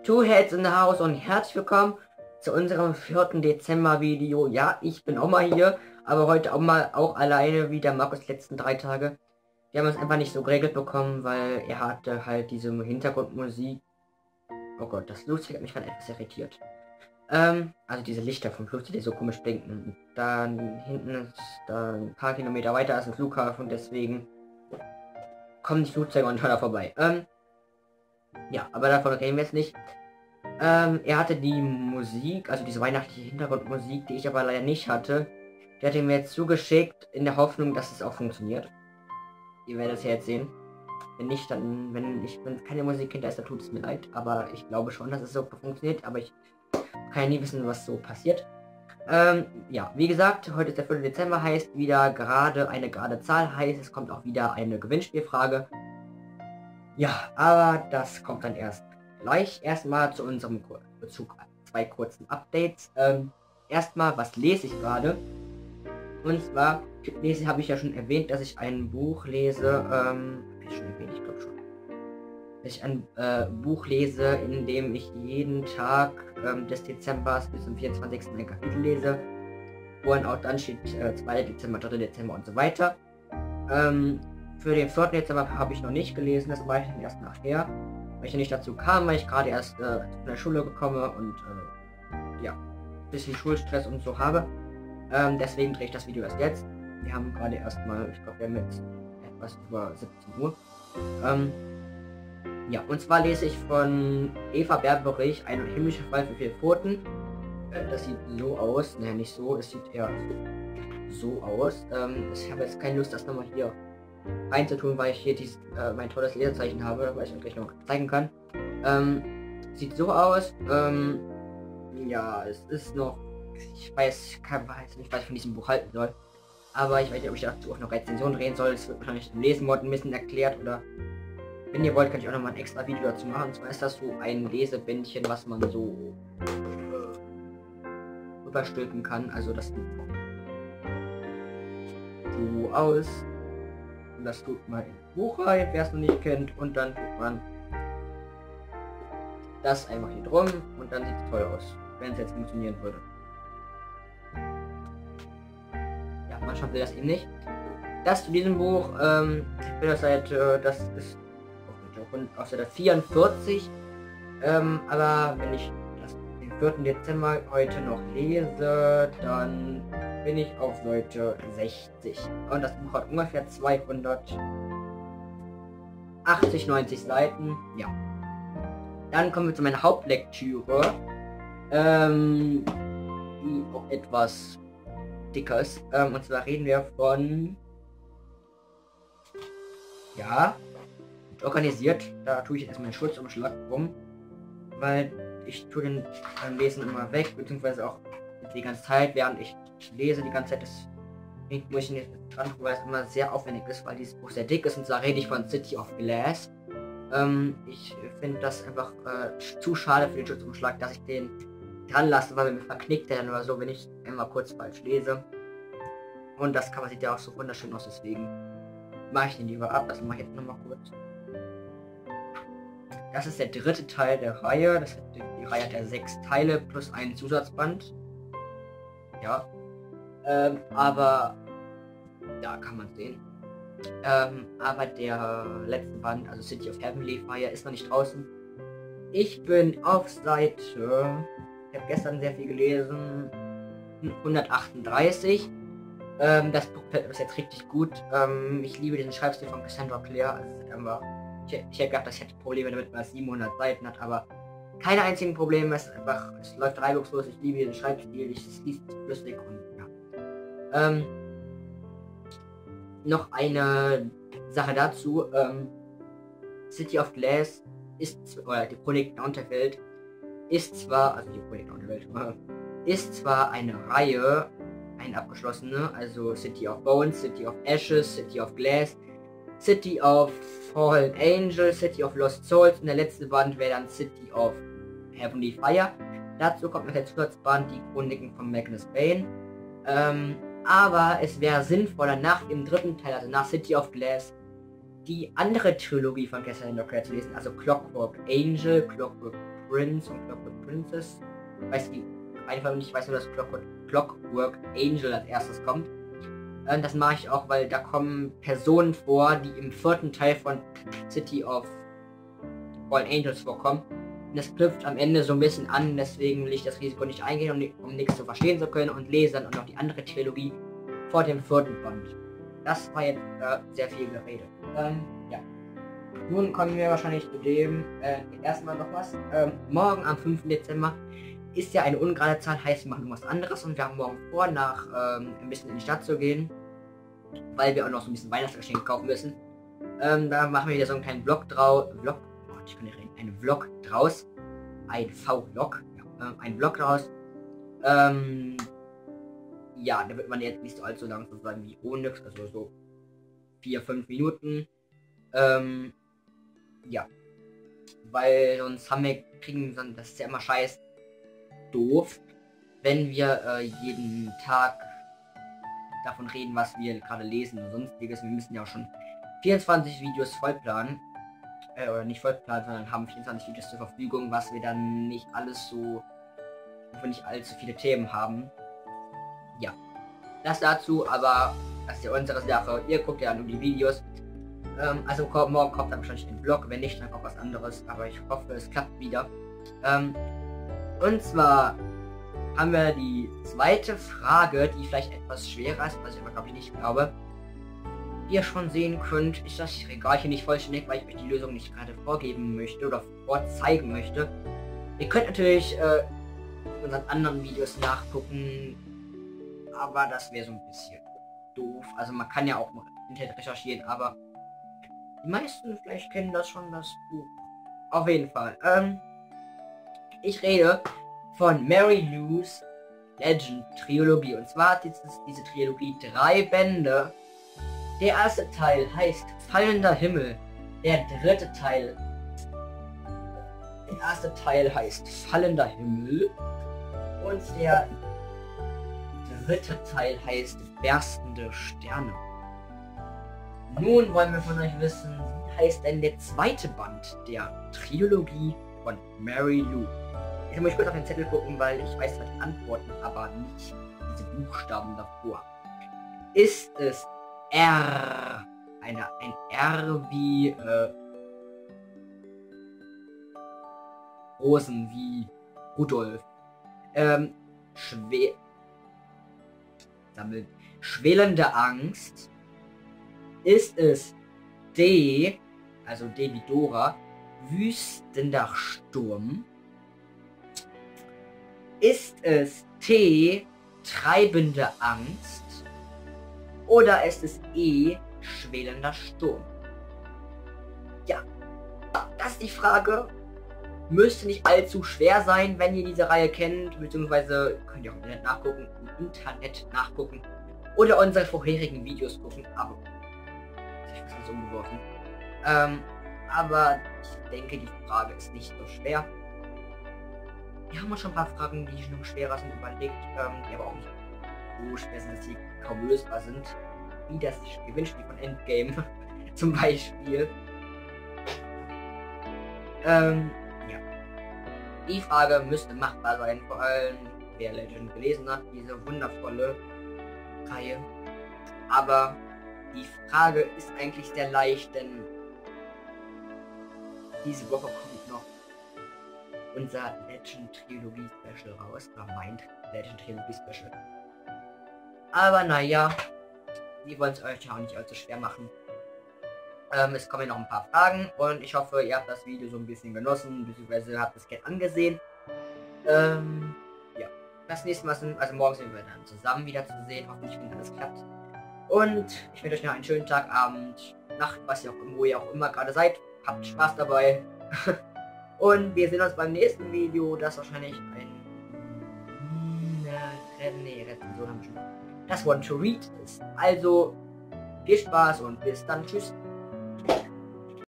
Two Heads in the House und herzlich willkommen zu unserem 4. Dezember Video. Ja, ich bin auch mal hier, aber heute auch alleine wie der Markus die letzten 3 Tage. Wir haben es einfach nicht so geregelt bekommen, weil er hatte halt diese Hintergrundmusik. Oh Gott, das Flugzeug hat mich gerade etwas irritiert. Also diese Lichter vom Flugzeug, die so komisch blinken. Dann hinten ist da ein paar Kilometer weiter ist ein Flughafen und deswegen kommen die Flugzeuge und da vorbei. Ja, aber davon reden wir jetzt nicht. Er hatte die Musik, also diese weihnachtliche Hintergrundmusik, die ich aber leider nicht hatte. Der hat mir jetzt zugeschickt, in der Hoffnung, dass es auch funktioniert. Ihr werdet es ja jetzt sehen. Wenn nicht, dann, wenn keine Musik hinter ist, dann tut es mir leid. Aber ich glaube schon, dass es so funktioniert. Aber ich kann ja nie wissen, was so passiert. Ja, wie gesagt, heute ist der 4. Dezember, heißt wieder eine gerade Zahl, heißt es kommt auch wieder eine Gewinnspielfrage. Ja, aber das kommt dann erst gleich. Erstmal zu unserem Bezug 2 kurzen Updates. Erstmal, was lese ich gerade? Und zwar habe ich ja schon erwähnt, dass ich ein Buch lese. Habe ich schon erwähnt, ich glaube schon. Dass ich ein Buch lese, in dem ich jeden Tag des Dezembers bis zum 24. ein Kapitel lese. Wo dann steht 2. Dezember, 3. Dezember und so weiter. Für den 4. Dezember habe ich noch nicht gelesen, das mache ich dann erst nachher, weil ich ja nicht dazu kam, weil ich gerade erst von der Schule gekommen und ja, ein bisschen Schulstress und so habe. Deswegen drehe ich das Video erst jetzt. Wir haben gerade erstmal, ich glaube, wir haben jetzt etwas über 17 Uhr. Ja, und zwar lese ich von Eva Berberich, Ein himmlischer Fall für 4 Pfoten. Das sieht so aus, naja, nicht so, es sieht eher so aus. Ich habe jetzt keine Lust, das nochmal hier reinzutun, weil ich hier mein tolles Lesezeichen habe, weil ich euch gleich noch zeigen kann. Sieht so aus. Ja, es ist noch. Ich weiß nicht, was ich von diesem Buch halten soll. Aber ich weiß nicht, ob ich dazu auch noch Rezension drehen soll. Es wird wahrscheinlich im Lesenmod ein bisschen erklärt. Oder wenn ihr wollt, kann ich auch noch mal ein extra Video dazu machen. Und zwar ist das so ein Lesebändchen, was man so überstülpen kann. Also das sieht so aus. Das tut man in Buch rein, wer es noch nicht kennt, und dann tut man das einfach hier drum und dann sieht es toll aus, wenn es jetzt funktionieren würde. Ja, manchmal will das eben nicht. Das zu diesem Buch, ich bin das ist auf Seite 44, aber wenn ich den 4. Dezember heute noch lese, dann bin ich auf Seite 60. Und das Buch hat ungefähr 290 Seiten. Ja. Dann kommen wir zu meiner Hauptlektüre. Die auch etwas dicker ist. Und zwar reden wir von... Ja. Organisiert. Da tue ich jetzt meinen Schutzumschlag rum. Weil ich tue den beim Lesen immer weg. Beziehungsweise auch die ganze Zeit, während ich lese die ganze Zeit, das muss ich nicht dran tun, weil es immer sehr aufwendig ist, weil dieses Buch sehr dick ist, und zwar rede ich von City of Glass. Ich finde das einfach zu schade für den Schutzumschlag, dass ich den dran lasse, weil mir verknickt der dann oder so, wenn ich immer kurz falsch lese. Und das Cover sieht ja auch so wunderschön aus, deswegen mache ich den lieber ab. Das mache ich jetzt nochmal kurz. Das ist der 3. Teil der Reihe. Die Reihe hat ja 6 Teile plus einen Zusatzband. Ja. Aber da kann man sehen. Aber der letzte Band, also City of Heavenly Fire, ist noch nicht draußen. Ich bin auf Seite, ich habe gestern sehr viel gelesen, 138. Das Buch ist jetzt richtig gut. Ich liebe diesen Schreibstil von Cassandra Clare. Also ich hätte gedacht, dass ich hätte Probleme damit, weil es 700 Seiten hat, aber keine einzigen Probleme. Es läuft reibungslos. Ich liebe diesen Schreibstil. Es liest flüssig und ja. Noch eine Sache dazu. City of Glass oder die Projekt Unterwelt ist zwar eine Reihe, eine abgeschlossene, also City of Bones, City of Ashes, City of Glass, City of Fallen Angel, City of Lost Souls, und der letzte Band wäre dann City of Heavenly Fire. Dazu kommt noch der Zusatzband, die Chroniken von Magnus Bane. Aber es wäre sinnvoller, nach dem 3. Teil, also nach City of Glass, die andere Trilogie von Cassandra Clare zu lesen, also Clockwork Angel, Clockwork Prince und Clockwork Princess. Weiß die einfach nicht, weiß nur, dass Clockwork Angel als erstes kommt. Das mache ich auch, weil da kommen Personen vor, die im 4. Teil von City of Fallen Angels vorkommen. Und das knüpft am Ende so ein bisschen an, deswegen will ich das Risiko nicht eingehen, um nichts zu verstehen zu können und lese dann auch noch die andere Trilogie vor dem 4. Band. Das war jetzt sehr viel Gerede. Ja. Nun kommen wir wahrscheinlich zu dem, erstmal noch was. Morgen am 5. Dezember ist ja eine ungerade Zahl, heißt wir machen irgendwas anderes und wir haben morgen vor, ein bisschen in die Stadt zu gehen, weil wir auch noch so ein bisschen Weihnachtsgeschenke kaufen müssen. Da machen wir wieder so einen kleinen Vlog draus. Ich kann nicht reden. Ein Vlog draus. Ein V-Vlog. Ja, ein Vlog draus. Ja, da wird man jetzt nicht so allzu lang sozusagen wie Onyx, also so 4-5 Minuten. Ja. Weil sonst kriegen das ist ja immer scheiß doof, wenn wir jeden Tag davon reden, was wir gerade lesen und sonstiges. Wir müssen ja auch schon 24 Videos vollplanen. Oder nicht vollplanen, sondern haben 24 Videos zur Verfügung, was wir dann nicht alles so, wo wir nicht allzu viele Themen haben. Ja. Das dazu, aber das ist ja unsere Sache. Ihr guckt ja nur die Videos. Also morgen kommt dann wahrscheinlich ein Vlog, wenn nicht, dann kommt was anderes. Aber ich hoffe, es klappt wieder. Und zwar haben wir die zweite Frage, die vielleicht etwas schwerer ist, was ich aber glaube ich nicht glaube. Wie ihr schon sehen könnt, ist das Regal hier nicht vollständig, weil ich euch die Lösung nicht gerade vorgeben möchte oder vorzeigen möchte. Ihr könnt natürlich in unseren anderen Videos nachgucken, aber das wäre so ein bisschen doof. Also man kann ja auch noch im Internet recherchieren, aber die meisten vielleicht kennen das schon, das Buch. Auf jeden Fall. Ich rede von Mary Lou's Legend Trilogie. Und zwar hat diese Trilogie 3 Bände. Der erste Teil heißt Fallender Himmel. Der dritte Teil. Der erste Teil heißt Fallender Himmel. Und der dritte Teil heißt Berstende Sterne. Nun wollen wir von euch wissen, wie heißt denn der zweite Band der Trilogie von Mary Lou? Ich muss kurz auf den Zettel gucken, weil ich weiß zwar die Antworten, aber nicht diese Buchstaben davor. Ist es R? Ein R wie Rosen, wie Rudolf. Schwelende Angst. Ist es D, also D wie Dora, wüstender Sturm? Ist es T, treibende Angst? Oder ist es E, schwelender Sturm? Ja, das ist die Frage. Müsste nicht allzu schwer sein, wenn ihr diese Reihe kennt, beziehungsweise könnt ihr auch im Internet nachgucken oder unsere vorherigen Videos gucken, aber ich habe es umgeworfen. Aber ich denke, die Frage ist nicht so schwer. Wir haben uns schon ein paar Fragen, die noch schwerer sind, überlegt, die aber auch nicht so schwer sind, dass sie kaum lösbar sind. Wie das Gewinnspiel von Endgame zum Beispiel. Ja. Die Frage müsste machbar sein, vor allem wer Legend gelesen hat, diese wundervolle Reihe. Aber die Frage ist eigentlich sehr leicht, denn diese Woche kommt noch unser Legend Trilogie Special raus, oder mein Legend Trilogie Special. Aber naja, wir wollen es euch ja auch nicht allzu schwer machen. Es kommen noch ein paar Fragen und ich hoffe, ihr habt das Video so ein bisschen genossen, beziehungsweise habt es gerne angesehen. Ja, das nächste Mal also morgen sind wir dann zusammen wieder zu sehen, hoffentlich, wenn alles klappt. Und ich wünsche euch noch einen schönen Tag, Abend, Nacht, wo ihr auch immer gerade seid. Habt Spaß dabei. Und wir sehen uns beim nächsten Video, das wahrscheinlich Rezension haben wir schon. Das One to Read ist. Also viel Spaß und bis dann. Tschüss.